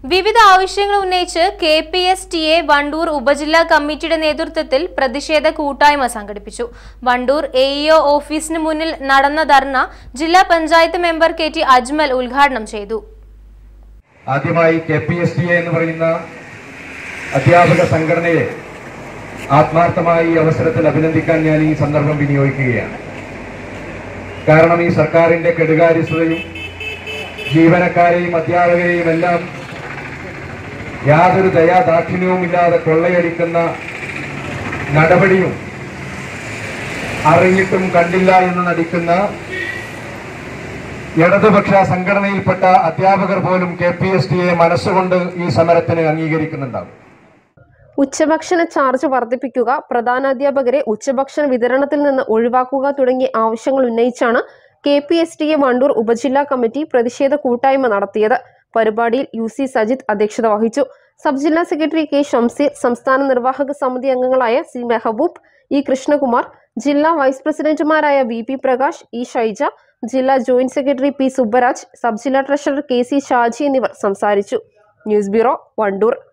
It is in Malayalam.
വിവിധ ആവശ്യങ്ങൾ ഉന്നയിച്ച് KPSTA വണ്ടൂർ ഉപജില്ലാ കമ്മിറ്റിയുടെ നേതൃത്വത്തിൽ പ്രതിഷേധ കൂട്ടായ്മ സംഘടിപ്പിച്ചു. വണ്ടൂർ AEO ഓഫീസിന് മുന്നിൽ നടന്ന ധർണ ജില്ലാ പഞ്ചായത്ത് മെമ്പർ KT അജ്മൽ ഉദ്ഘാടനം ചെയ്തു. ആദ്യമായി KPSTA എന്ന് പറയുന്ന അധ്യാപക സംഘടനയെ ആത്മാർത്ഥമായി ഈ അവസരത്തിൽ അഭിനന്ദിക്കാൻ ഞാൻ ഈ സന്ദർഭം വിനിയോഗിക്കുകയാണ്. കാരണം ഈ സർക്കാരിന്റെ കെടുകാര്യസ്ഥതയും ജീവനക്കാരെയും അധ്യാപകരെയും എല്ലാം യാതൊരു ദയാദാക്ഷിണ്യവുമില്ലാതെ കൊള്ളയടിക്കുന്ന നടപടിയും അറിഞ്ഞിട്ടും കണ്ടില്ല എന്ന് നടിക്കുന്ന ഇടതുപക്ഷ സംഘടനയിൽപ്പെട്ട അധ്യാപകർ പോലും KPSTA മനസ്സുകൊണ്ട് ഈ സമരത്തിന് അംഗീകരിക്കുന്നുണ്ടാവും. ഉച്ചഭക്ഷണ ചാർജ് വർദ്ധിപ്പിക്കുക, പ്രധാനാധ്യാപകരെ ഉച്ചഭക്ഷണ വിതരണത്തിൽ നിന്ന് ഒഴിവാക്കുക തുടങ്ങിയ ആവശ്യങ്ങൾ ഉന്നയിച്ചാണ് KPSTA വണ്ടൂർ ഉപജില്ലാ കമ്മിറ്റി പ്രതിഷേധ കൂട്ടായ്മ നടത്തിയത്. പരിപാടിയിൽ UC സജിത് അധ്യക്ഷത വഹിച്ചു. സബ് ജില്ലാ സെക്രട്ടറി K ഷംസീർ, സംസ്ഥാന നിർവാഹക സമിതി അംഗങ്ങളായ C മെഹബൂബ്, E കൃഷ്ണകുമാർ, ജില്ലാ വൈസ് പ്രസിഡന്റുമാരായ VP പ്രകാശ്, E ഷൈജ, ജില്ലാ joint secretary P Subbaraj, sub ജില്ലാ ട്രഷറർ KC ഷാജി എന്നിവർ സംസാരിച്ചു. News bureau, Wandoor.